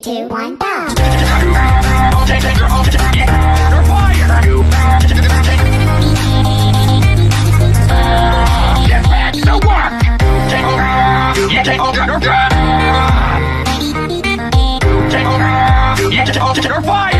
2, 1, go! Get back to work! Take over! You take over! Take over! You take over! Fire!